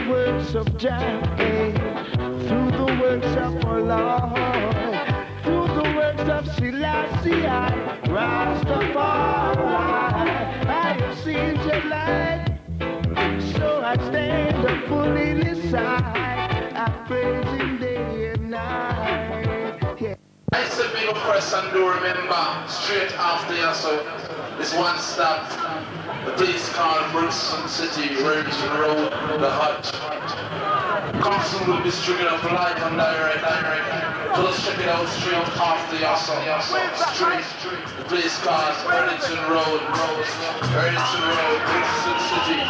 works of Jah, through the works of our Lord, through the works of Selassie, Rastafari, I have seen your light, so I stand up fully beside, I praise him day and night. Yeah. I said big press and do remember, straight after you, so it's one stop. The place called Brixton City, Remington Road, the Hut. Compson will be streaming up live and direct. So let's check it out straight after you, so straight. The place called Remington Road, Brixton City.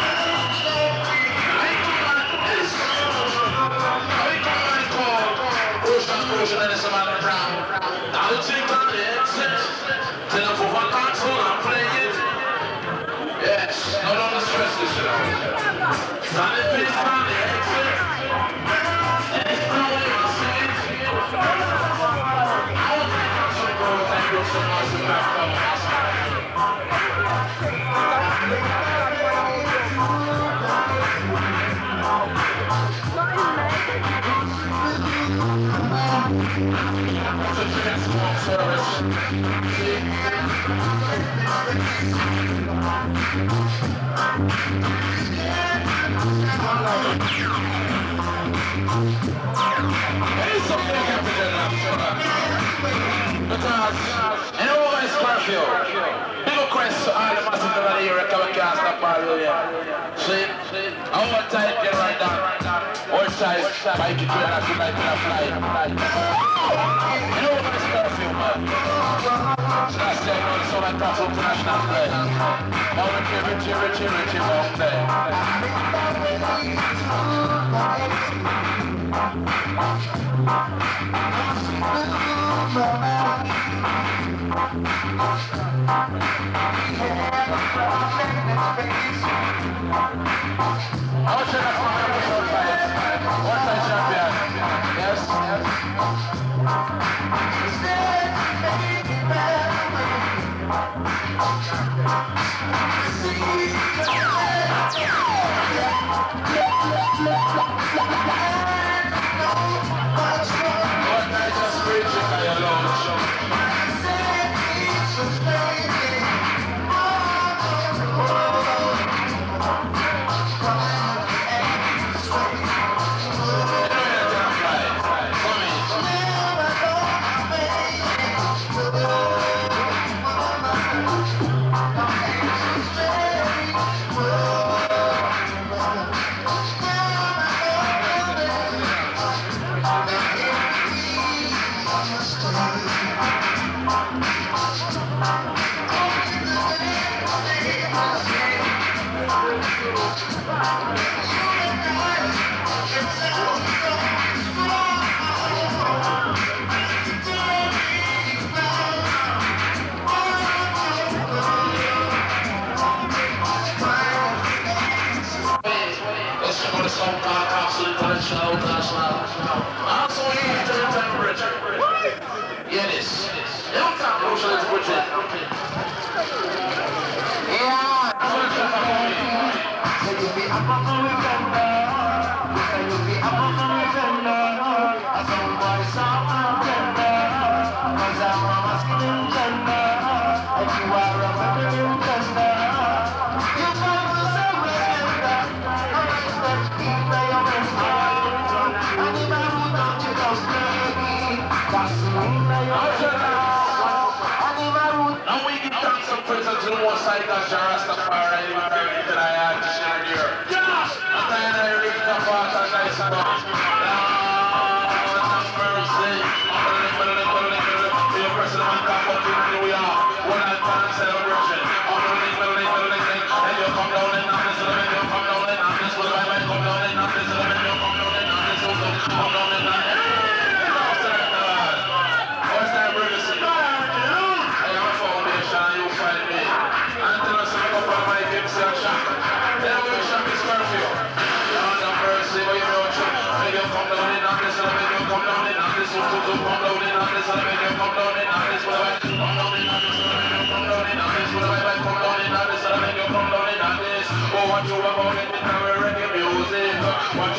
Ocean and some other brown. Now the take on the exit. Tell them for one console and play it. Yes, no longer stress this shit out. Now the place on the exit. And it's no way to see it. I want to take on some girls and do some noise in the background. Anyways, curfew. Big request to all the masses of the area coming can't stop all the way. See? Our tight get right down. Our tight, bike it to us tonight in a flight. Anyways, curfew, man. So that's the only song that talks international play. Now Richie, won't play. I'll check out my episode fight. One time champion. Yes. One night just preaching by your Lord. What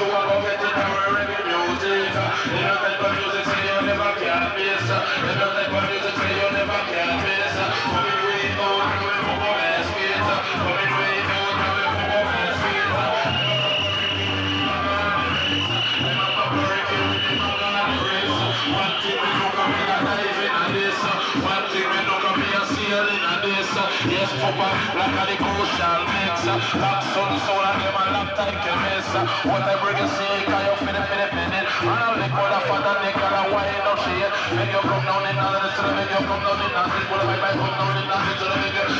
social mix. Lock soul, soul, and them a lock like a miss. What I bring is sick, I you feel it. And I'll lick all the fat and lick all the wine of shit. Make you come down in nothing, so make you come down in nothing. Pull my bike, come down in nothing, so make you...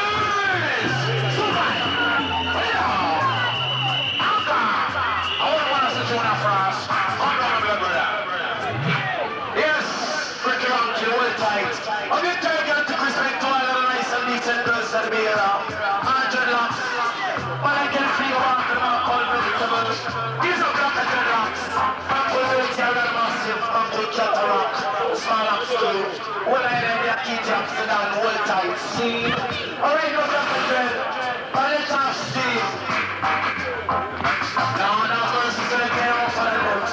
Yes, freaking around to the world tight. I'm going to tell you to respect to all of the nice and decent girls that be around. 100 locks. But I can feel walk them out called vegetables. These are black and dreadlocks. From Pulverity and Massive, from to Cataract. Small locks too. When I let their key jumps down, world tight. See? Alright, no black and dread. But it's off Steve. Now, versus the game of the looks.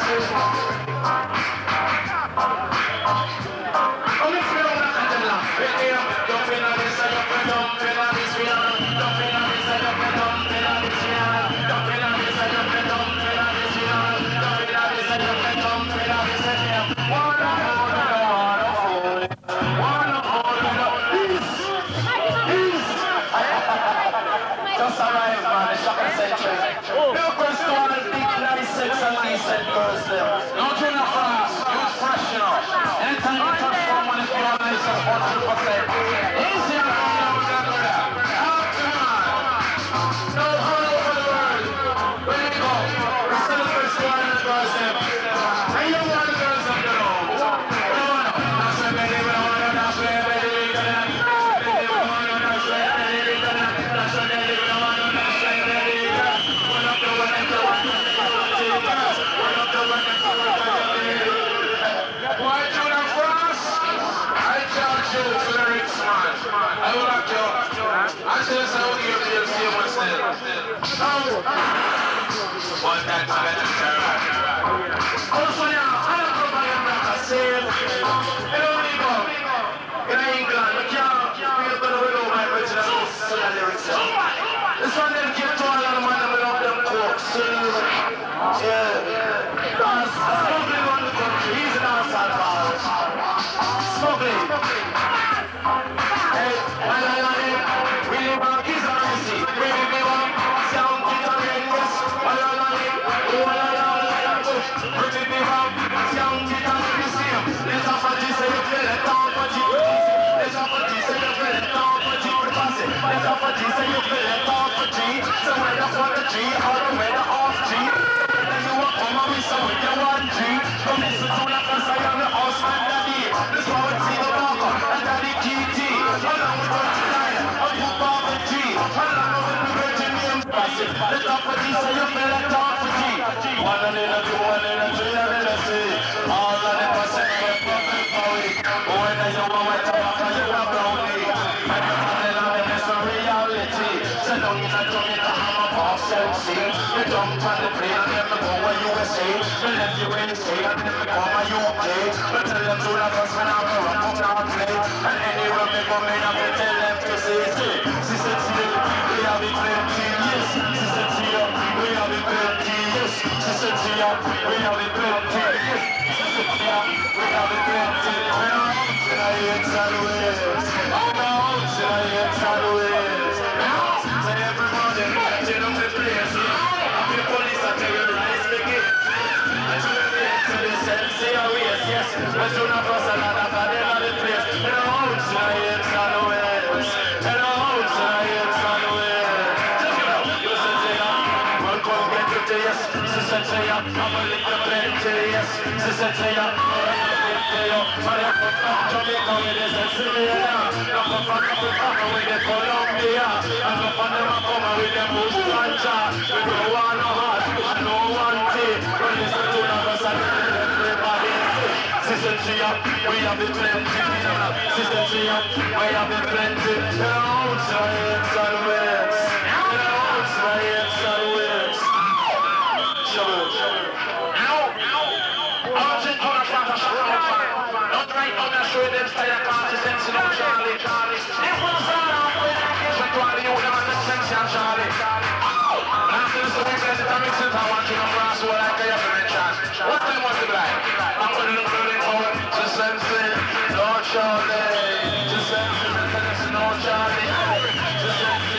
Just arrived, man, the shopping century. Milk was to all the big, nice, sex and decent girls there. No junior fast, you're fresh, you know. Anytime you touch someone, if you're nice, it's 100%. Easy and all over that, brother. Out to man. No all over the world. Where you go? We celebrate to all the girls there. And you want the girls on the road. We don't want them. That's why baby, we don't want them. That's why baby, we don't want them. Baby, we don't want them. That's why baby, we don't want them. That's why baby, we don't want them. That's why baby, we don't want them. We're not the one that want them. We're not the one that want them. Why Junior France? I charge you to the rich man. I will lock you up. I just I will give you see what's there. One time to get the terror. Also now, I don't know about your brother saying, you don't need go. In England, we can't be able to know my original lyrics. This one them give to all of the man that love them coke. Yeah. Smuggling on the country, he's an outside power. Smuggling. Hey, we live on his honesty. We live on sound guitar-endless. We live on sound guitar-museum. Les enfants say you feel it, don't put it. Les enfants say you feel it, don't put it. Les enfants say you feel it, don't put it. So when you want the G, all the way to off G. Then you walk home and we say with your 1G. Come listen to the first I am your house and daddy. This one with Tino Walker and Daddy GT. Along with Dirty Lion and you Bobby G. Along with the Virgin Names Passive. The top of G say you feel it, don't put it. One and in a two, one and a three, and in a three. All of them are saying we're perfect for it. When you want my tobacco, you are brownie. And you're falling on it, it's a reality. So don't get a tongue in the hammer off sexy. You jump on the plane and then we go where USA. We left you in state and then we go my UK. We tell them to the first when I'm going to come down play. And anywhere we go, man, we tell them to say, she said, see, we have it plenty, yes. She said, see, we have it plenty, yes. She said, see, we have it plenty, yes. She said, see, we have it plenty. We're out in the X and West. We're out in the X and West. Say everybody, turn up the place. I'm the police, I terrorize the gate. I do the X to the sensei, yes. Let's do not cross another garden on the place. We're out in the X and West. We're out in the X and West. Just go. You said, say, we'll come get you to yes. She said, say, I'm a little plenty, yes. She said, say, I'm a little plenty, yes. But I'm from Jamaica with the Sicilian. I'm from Africa with the Colombia. I'm from the Macoma with the Mustancha. We don't want no heart, I don't want tea. When you listen to the verse and everybody Sister Chia, we have the plenty. Sister Chia, we have the plenty. Outside and west. Outside and west. Don't write on the show them style of conscience, no Charlie. If we start off with that, to all the youth, them understand Charlie. After this weekend, it makes sense. I want you to cross what I can mention. What time was it like? I'm going to look for just sensing, no Charlie. Just sensing, no Charlie. Just sensing.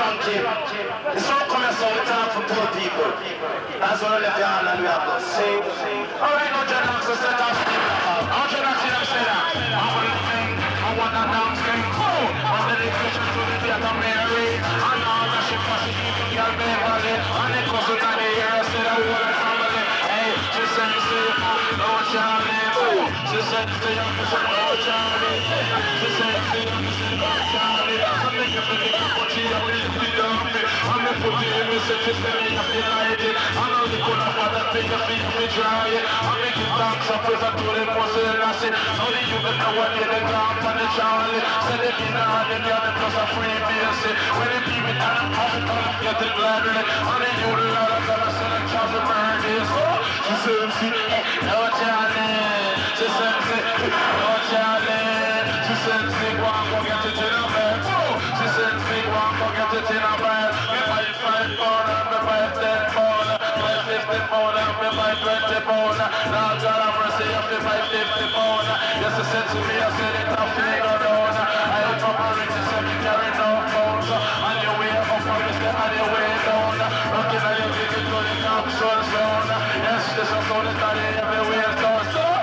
monkey. It's not coming so we talk for poor people. That's what I left the island we have to sing. Alright, no Jedi, so set us. I'll try to see them say that. I'm going to sing. I want that dance thing. And then they push to the theater Mary. And all the shit for she keep the girl Beverly. And they cause it and they hear us say that whole family. Hey, she said to see no Charlie. She said to see no Charlie. She said to see no Charlie. I make you think it's what she has been doing. I'm going to put you in the city, say you feel like it. I know the good of what I think you feel me dry. I make you dance up with a to the muscle and I say, only you can know what you're the dance and the Charlie. Say they be not in the other plus a free basic. When they keep it down, I'm get it gladly. Only you the lot of them, I say the Charlie Murders. She said, no Charlie. She said, no Charlie. She said, go on, go get it in a bed. She said, go on, go get it in a bed. Me buy 5 pound, me buy 10 pound, buy 50 pound, me buy 20 pound. Now God have mercy, me buy 50 pound. Yes, she said to me, I said it a finger down. I ain't from a rich, she said me carry no phones. On your way up, I say on your way down. Looking at your ticket to the capsule zone. Yes, this is all the time everywhere down.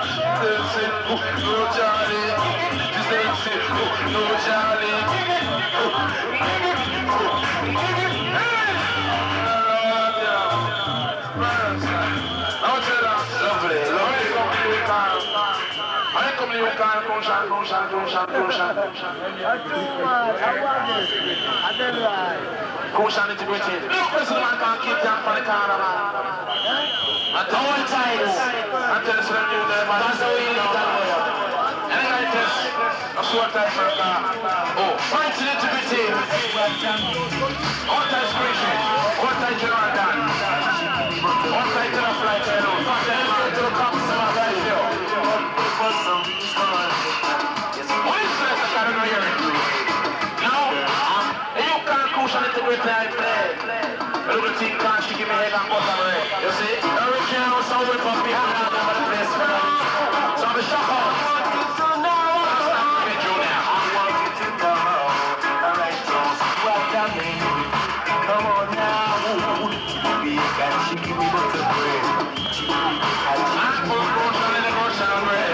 No Charlie, she said, no Charlie. You can't conscience. Conscience integrity. Look, listen, man can't keep down for the corner, man. And all times. And tell us when you there, man. That's how we live that way. And then like this, a short time for a car. Oh, fights in integrity. All time screeching. All time general done. All time to the flight, you know. Fuck the hell to the cops, man, right here. For some reason. What is that I don't know you're into? Now, you can't cushion it with like play. A little thing can't she give me head and butter bread. You see? Original sound with puppy and all over the place. So I'm a shock out. That's not me, Junior. I want you to know. Alright, Jones, what I mean. Come on now. Baby, can she give me butter bread? I'm for cushion in the cushion bread.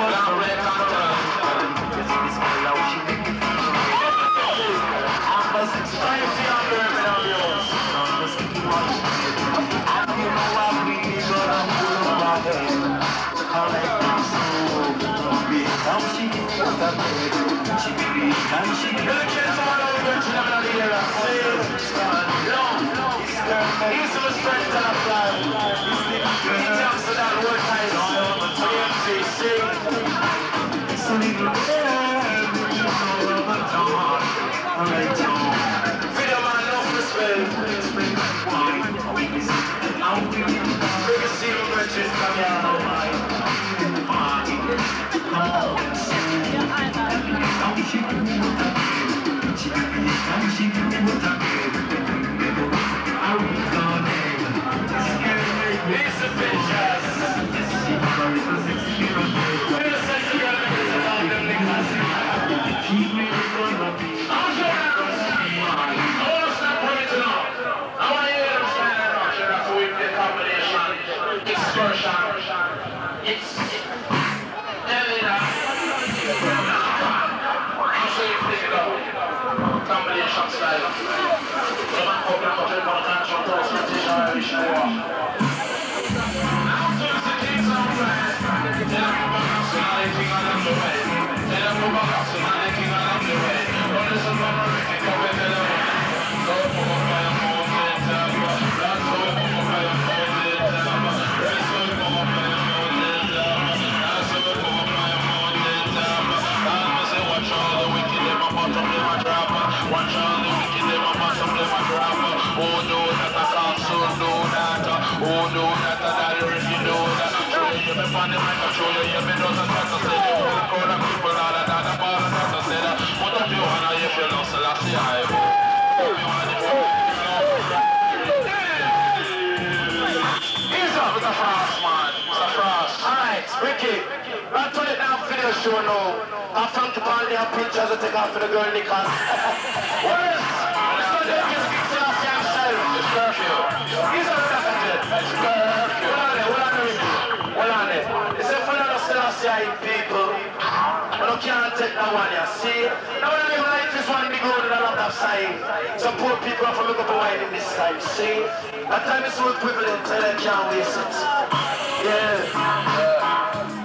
Show now. I found the ball there, pictures to take off for the girl Nicholas. Hold on there. It's a full of Selassie people. But you can't take that one, you see? Now when I life is one big road with a lot of sign. Some poor people have to look up a wine in this time, see? That time is so equivalent, so they can't waste it. Yeah.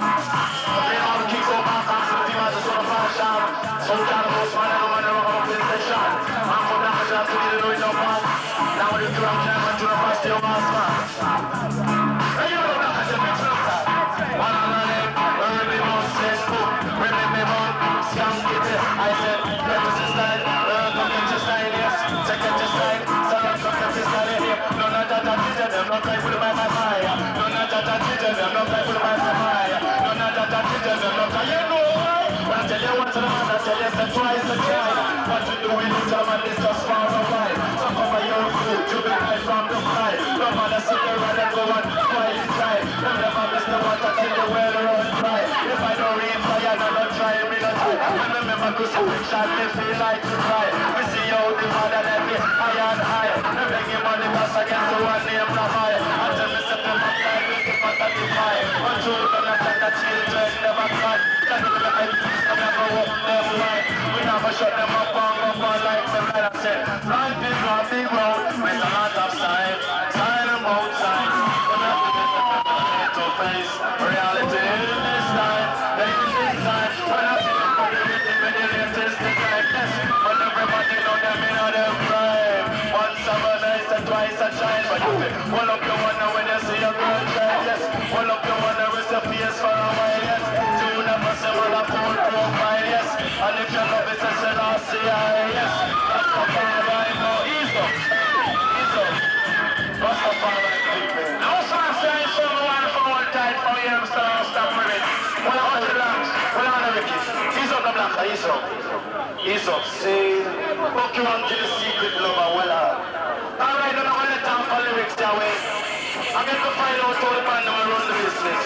So kind of most man, I don't want to rock up in the shot. I'm from the house, so you don't know man. Now when you do I'm trying to the past your mask, man. Hey, you know that I said, make sure that. One on the name, early moon, says book, bring me moon, scam get it. I said, get your style, come get your style, yes. Check out your style, come get your style here. No, not that I did them, not like with my fire. No, not that I did them, not like with my fire. No, not that I did them, not like you know. I tell you once and I tell you twice a time. What you do in the time and this just far away. So cover your food, you be high from the fly. No matter sit there and go and try inside. You never miss the water till the well run dry. If I don't read fire, I don't try me not to. And remember crucifixion, me feel like to cry. We see how the father let me high and high. Me begging money pass against the one named Rabbi. I tell me something my life is the fact that it's high. But children and the children never cry. We never walk them right. We never shut them up like the man I said. Life is a big road with a lot of signs. Sign them outside. We're not to face reality in this time. In this time. We're not in the latest design. But everybody know them in them prime. Once a nice and twice a child. But you will up your wonder when you see a girl child. Yes. Will up your wonder with your face for a while. Yes. Never full profile, yes. And if you love it, it's an RCI, yes. That's the power I know. Ease up. Ease up. That's the power I people. Now, so I'm saying someone for one time for you, Mr. Stop with it. Well, on the blacks. Well, on the Ricky. Ease up the black. Ease up. Ease up. See. Look, you want to the secret lover. Well, alright, I'm not going to talk for lyrics that way. I'm going to find out how the band will run the business.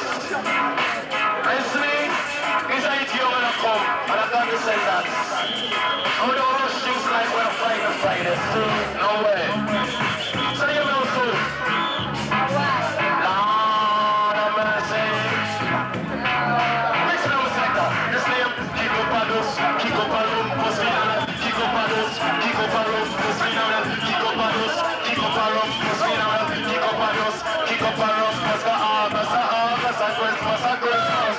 Listen. It's like you're gonna come, and I got to say that. I don't rush things like we're fighting Friday. No way. So you know so. Lord have mercy. Next time it's like that. This name, Kiko Pados, Kiko Parum, Posvina, Kiko Pados, Kiko Parum, Posvina, Kiko Pados, Kiko Parum, Posvina, Kiko Pados, Kiko Parum, Posca August, Christmas, Christmas.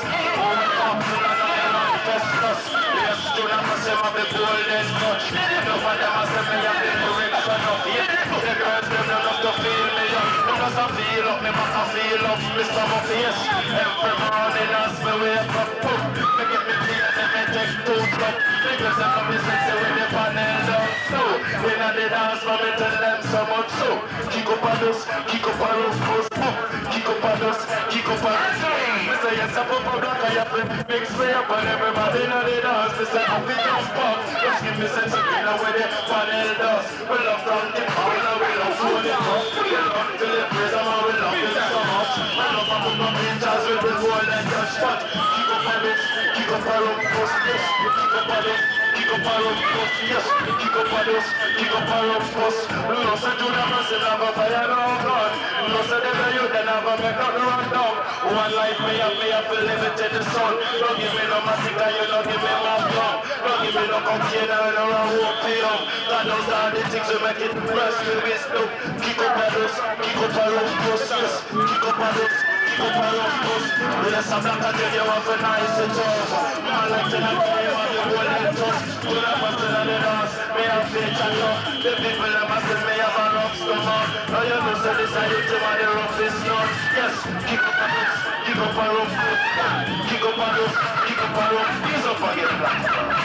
Yes, do not must have the golden touch. No one them must have me a big direction up. Yeah, the girls them don't love to feel me up. Don't must have feel up, me must have feel up. Mr. Muffy, yes. Every morning as me wake up, boom. Me get me clean and me take two cup. Niggas them come me sexy with the panel down. So, in the dance, for me tell them so much. So, kick up on us, kick up on us, post boom. Kick up on us, kick up on us. Me say yes, I'm up on black, I have to mix me up on everybody in the dance. Me say I'm big up pop. Just give me sense of being with the panel dust. We love from the corner, we love to the top. We love to the prison, we love it so much. We love to put my pictures with the golden touch. But kick up on us, kick up on us, post yes. Kick up on us, kick up on us, post yes. Kick up on us, kick up on us, post. No say do the massive, never fire no gun. No say them the youth, they never make nothing run down. One life me have to live it to the sun. Don't give me no massive, you don't give me no gun. Don't give me no cocaine or no opium. God knows all the things we make it worse with wisdom. Kick up on us, kick up on us, post yes. Kick up on us. Yes, I'm not gonna tell you what a nice it is. I like to have the name of the whole and trust. Put up a son of the dance. Me have faith and love. The people that must have me have a rough stomach. Now you know so decided to want the roughest nut. Yes, kick up a roof, kick up a roof. Kick up a roof, kick up a roof. Ease up again, black.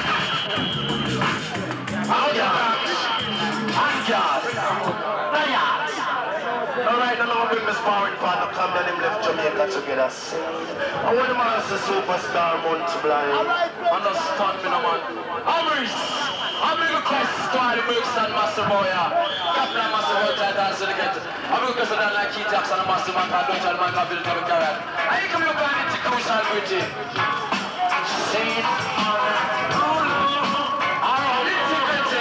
Out your hands. Hand yard. The yard. Alright, I know bring my sparring partner, come down him left Jamaica together. I want the man to superstar multiply. Understand me no man. Amris! I'm going to request to all the Brooks and Master Boya. Captain and Master Boya try to dance to the get. I'm going to request to dance like Keith Jackson and Master Man and Dutch and Man can build up a carrot. And you come up and it's crucial Bridgie. Say it.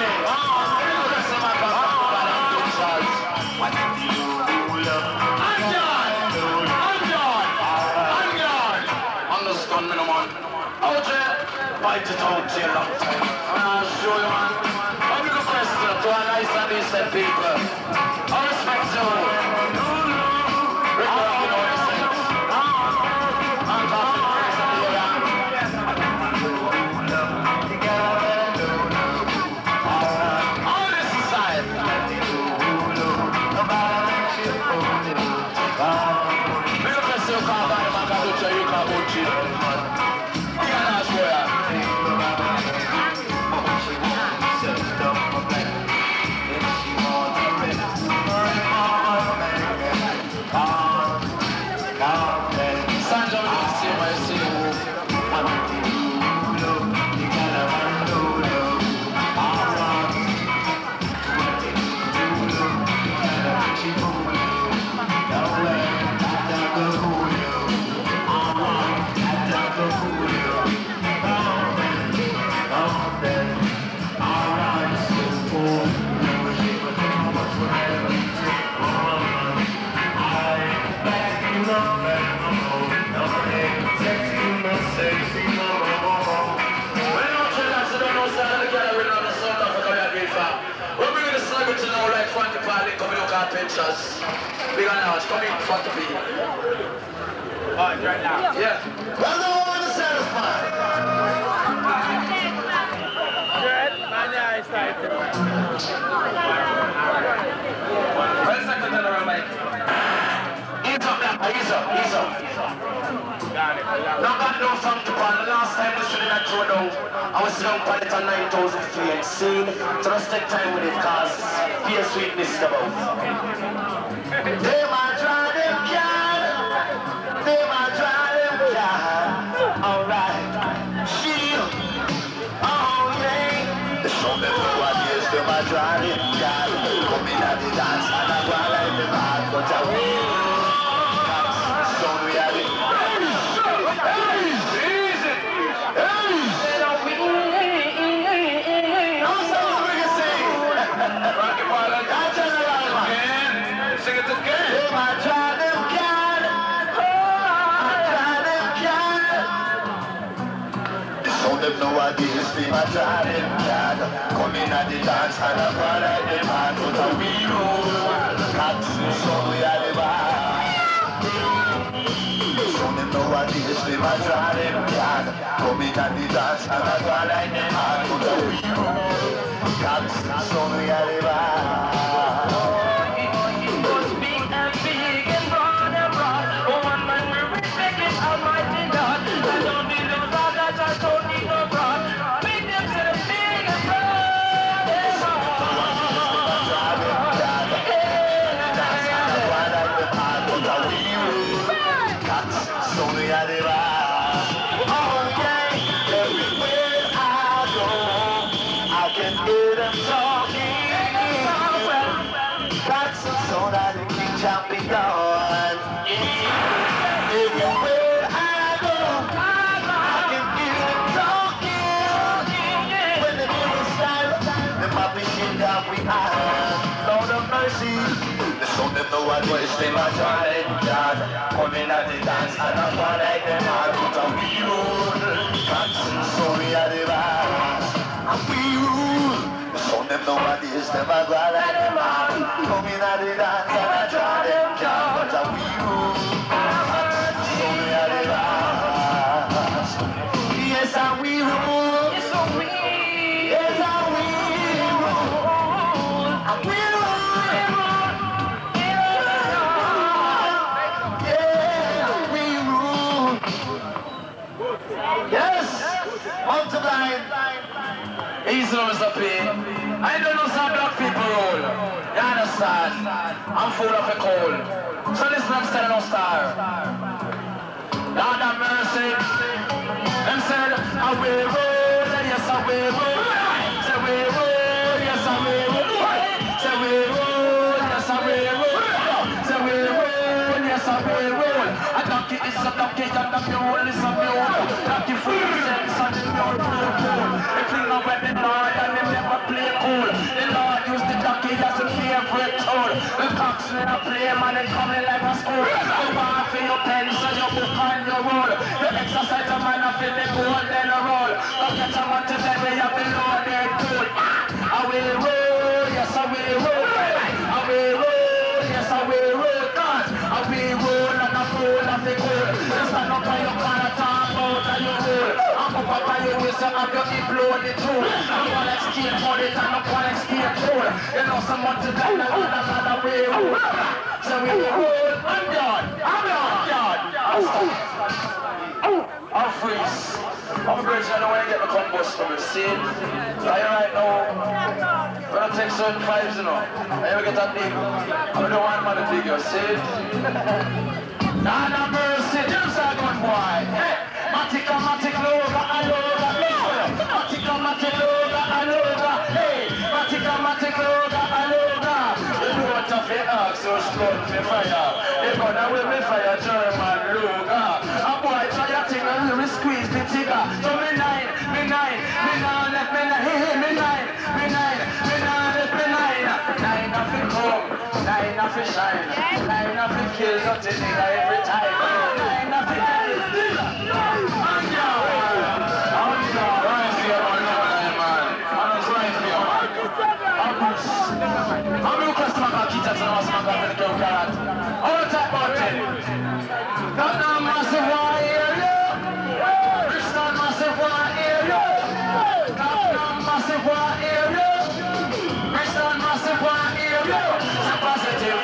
What? Bite it out to you long time. I'll show you, man. I'll give a question to a nice and decent people. I respect you. Record, you know yourself. I'm talking to you, somebody. All this side. Big up yourself, call by the man, you can't go cheat. Pictures. Big on now, come in front of me. Alright, right now. Yeah. Well, no one is satisfied. Good. Man, yeah, I started. Well, second general, Mike. Ease up now. Ease up. Ease up. Now, got no song to pan. The last time we should have thrown out, I was young pilot on 9,000 feet and seen. So let's take time with it, cause fear sweetness about. They might try them can. They might try them can. Alright. Shield. Oh yeah. The show them know what is. They might try them can. Come in at the dance and I go like the man. But I will. So we have it. Nowadays, they might try them can. Come in at the dance and I fall like the man. But we rule, cats, so we are the bar. So them nowadays, they might try them can. Come in at the dance and I fall like the man. But we rule, cats, so we are the bar. Some them know what was they might try them can. Come in at the dance and I fall like them hard. But we rule, cats and so we are the bars. And we rule. Some them know what is them I go like them hard. Come in at the dance and I try them can. But we rule, cats and so we are the bars. Yes, and we rule. Yes, and we rule. Yes, and we rule. And we rule. Yes! Multiply! Easy on Mr. P. I don't know some black people roll. You understand? I'm full of a cold. So listen, I'm standing on star. Lord have mercy. Them said, I will roll, yes I will roll. Say we roll, yes I will roll. Say we roll, yes I will roll. Say we roll, yes I will roll. A donkey is a donkey and a mule is a mule. Donkey full of sense and the mule full of cool. They fling away the Lord and they never play cool. The Lord used the donkey as a favorite tool. The cocks never play man, they coming like a school. You want for your pen so you book on your road. You exercise a man up in the golden have your inflow on the tool. I'm gonna exchange money and I'm gonna exchange tool. You know some multiply another way. So we roll, I'm done. I'm freeze. I'm bridge, I don't want to get the combust from the scene. Right now, we're gonna take certain vibes, you know. And we get that big. I don't want man to dig your seed. Nah, no mercy, just a good boy. Hey, Matica, Loga, Aloga, Matica, Loga, Aloga. Hey, Matica, Loga, Aloga. You know what I feel, so slow me fire. They gonna with me fire, German Loga. A boy try a thing and we squeeze the trigger. So me nine, me nine, nine of it come, nine of it shine, nine of it kills up the nigga every time, nine of it kills nigga. Rise for your man, man, rise for your man. How many customers are kids and some of them go that? All type of thing. Not now massive war area. Bristol massive war area. Not now massive war area. Bristol massive war area. So positive.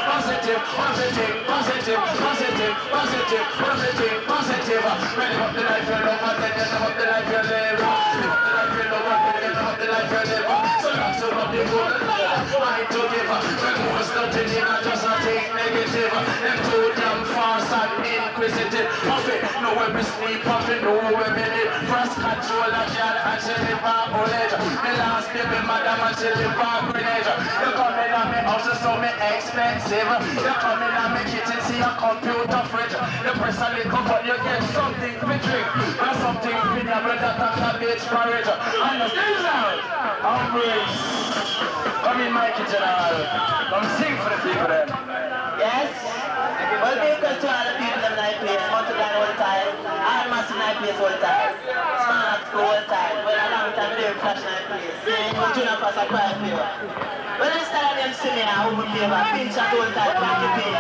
Ready up the life you love and then you live up the life you live. Live up the life you love and then you live up the life you live. So that's what they go to mind to give. When most nothing in just a take negative. Them too damn fast and inquisitive. Puffy, know where we sleep, puffy, know where we live. First control a girl and she live on college. The last baby madam and she live on Grenade. You come in on me house so me expensive. You come in on me kitchen see a computer fridge. You press a little button you get something to drink. And something to drink that a cabbage porridge. Understand now? Embrace. Come in my kitchen hall. Come sing for the people then. Yes? Well, because to all the people in my place, multiply all the time, all massive night place all the time, smart school all the time, well, a long time they flash night place, but you not pass a quiet favor. When I start them see me, I hope a favor, pinch at all the time, back to pay.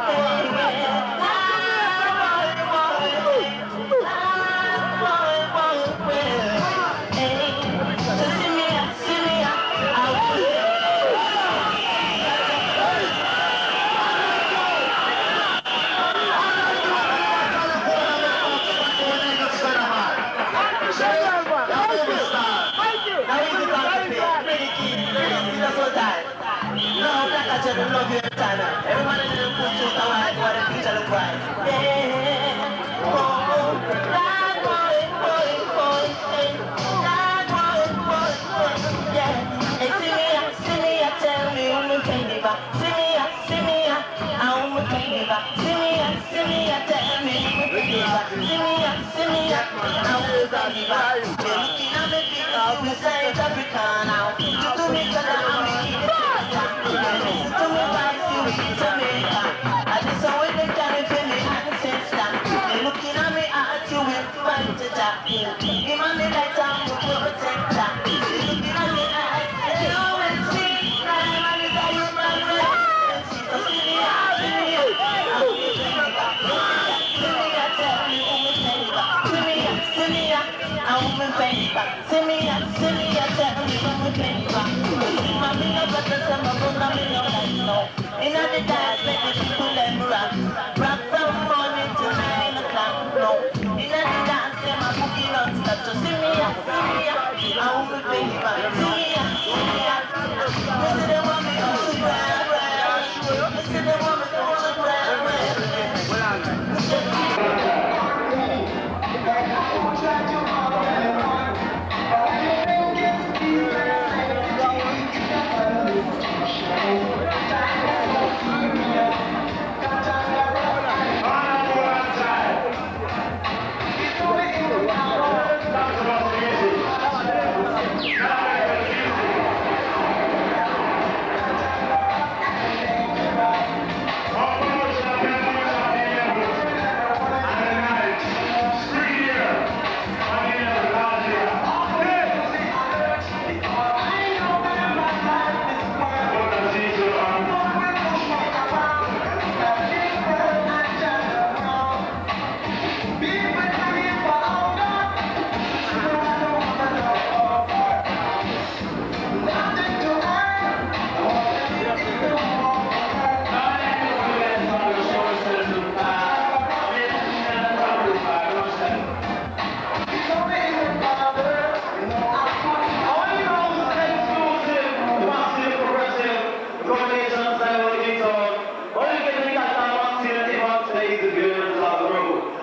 I love you every time. Everybody in the put you down like what the picture look like. Yeah. Oh, that boy, yeah. And see me, tell me who me candy back. See me, I who me candy back. See me, tell me who me candy back. See me, I who me candy back. You're looking at me because we say it's African now. You do me cause I'm making it. I just saw when they carry for me and sister. They looking at me at you with fight to tap. Give me like time to protect that. They looking at me at you and see. I'm a human race. So see me, in the dance, let the people them rock. Rock from morning to 9 o'clock. No, in the dance, them a boogie non-stop. So see me, I won't be paying back. See me, I see them want me on the ground. I see them want me on the ground.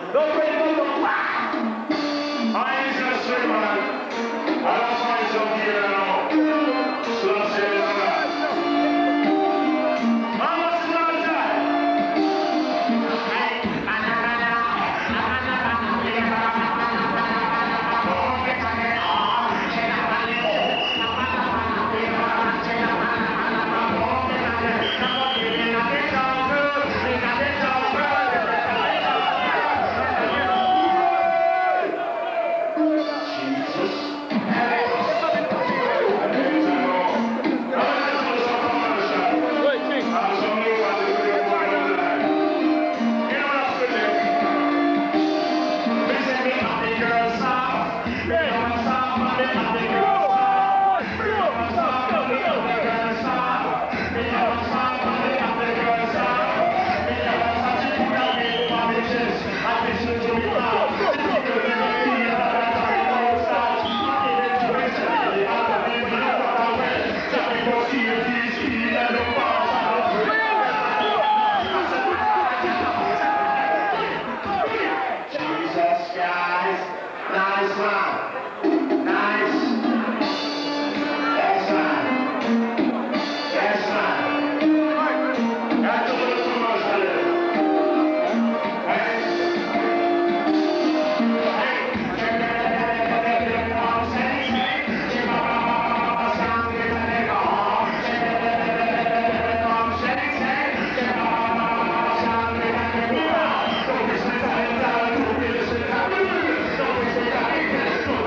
Don't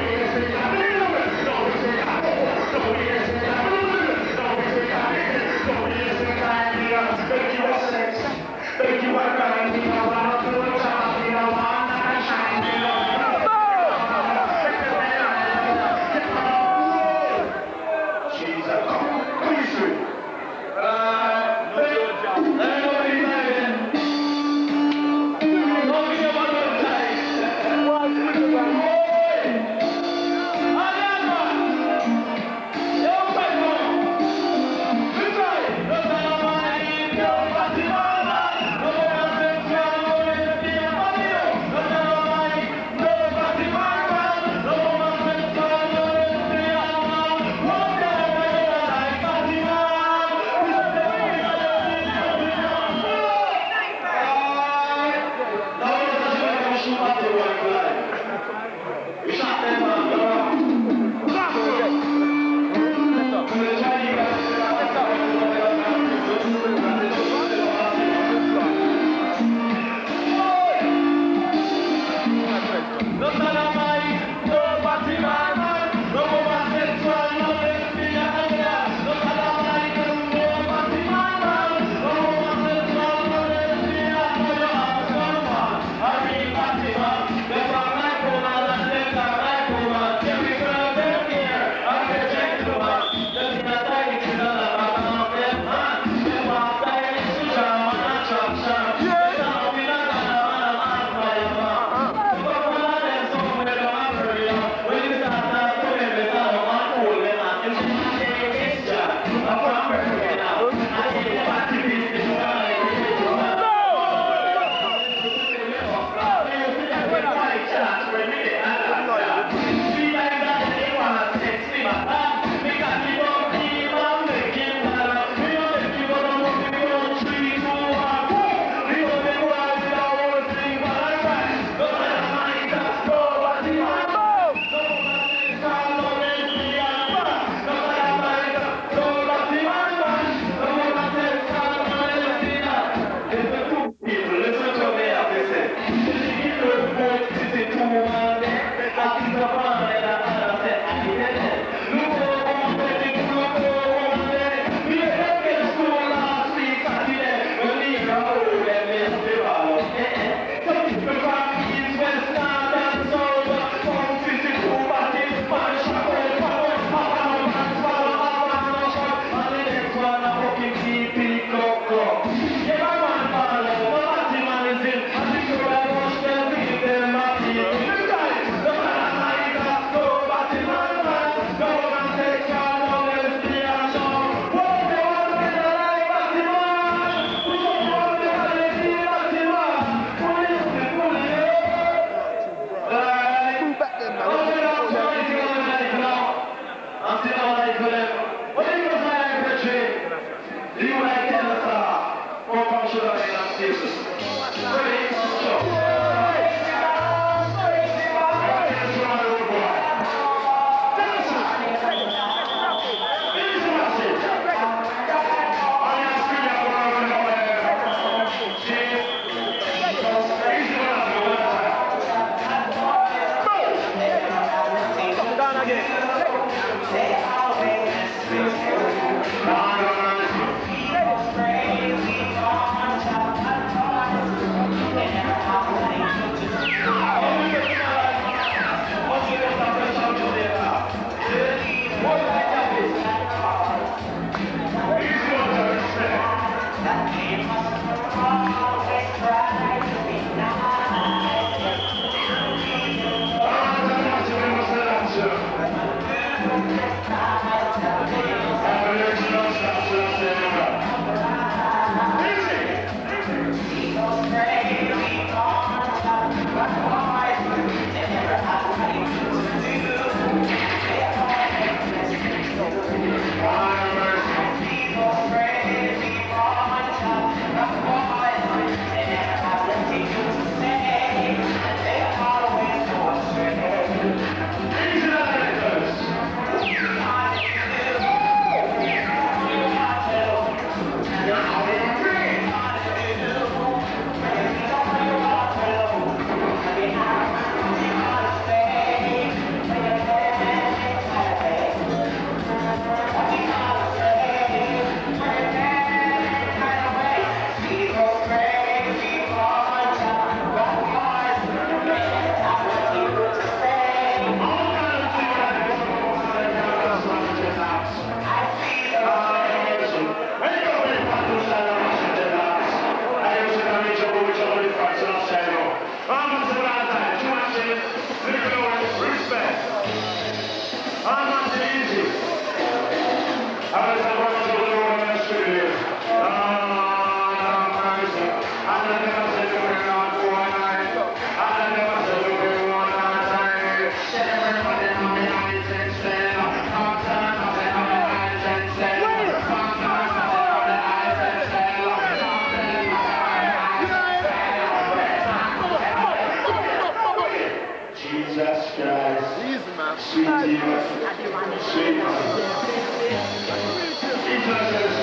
International